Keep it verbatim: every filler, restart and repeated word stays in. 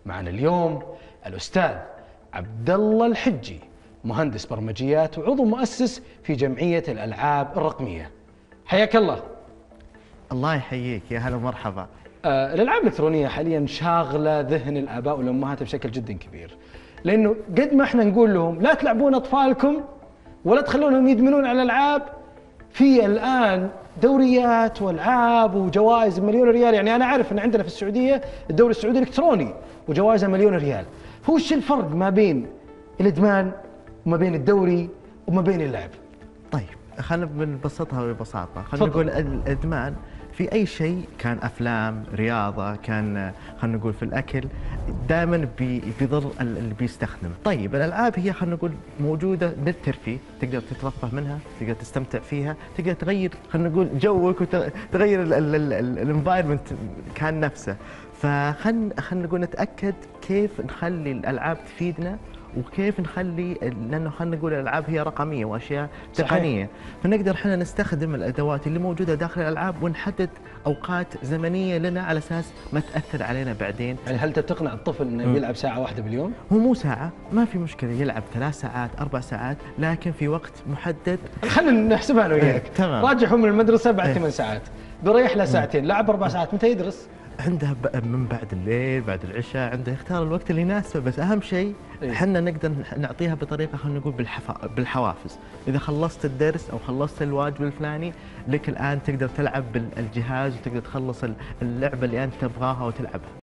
معنا اليوم الأستاذ عبد الله الحجي، مهندس برمجيات وعضو مؤسس في جمعية الألعاب الرقمية. حياك الله. الله يحييك، يا هلا ومرحبا. آه الألعاب الإلكترونية حاليا شاغلة ذهن الآباء والأمهات بشكل جدا كبير، لأنه قد ما احنا نقول لهم لا تلعبون أطفالكم ولا تخلونهم يدمنون على الألعاب، في الآن دوريات والعاب وجوائز مليون ريال. يعني انا اعرف ان عندنا في السعوديه الدوري السعودي الالكتروني وجوائزه مليون ريال. هو ايش الفرق ما بين الادمان وما بين الدوري وما بين اللعب؟ طيب خلينا بنبسطها ببساطه، خلينا نقول الادمان في اي شيء، كان افلام، رياضه، كان خلينا نقول في الاكل، دائما بيضر اللي بيستخدمه. طيب الالعاب هي خلينا نقول موجوده للترفيه، تقدر تترفه منها، تقدر تستمتع فيها، تقدر تغير خلينا نقول جوك وتغير الانفايرمنت كان نفسه. فخلينا خلينا نقول نتاكد كيف نخلي الالعاب تفيدنا وكيف نخلي، لانه خلينا نقول الالعاب هي رقميه واشياء تقنيه، فنقدر احنا نستخدم الادوات اللي موجوده داخل الالعاب ونحدد اوقات زمنيه لنا على اساس ما تاثر علينا بعدين. يعني هل تقنع الطفل انه م. يلعب ساعه واحده باليوم؟ هو مو ساعه، ما في مشكله، يلعب ثلاث ساعات اربع ساعات، لكن في وقت محدد. خلينا نحسبها انا وياك. تمام. راجعه من المدرسه بعد ثمان ساعات، بيريح له ساعتين، لعب اربع ساعات، متى يدرس؟ عنده من بعد الليل، بعد العشاء، عنده يختار الوقت اللي يناسبه. بس اهم شيء احنا نقدر نعطيها بطريقه خلينا نقول بالحفا... بالحوافز. اذا خلصت الدرس او خلصت الواجب الفلاني، لك الان تقدر تلعب بالجهاز وتقدر تخلص اللعبه اللي انت تبغاها وتلعبها.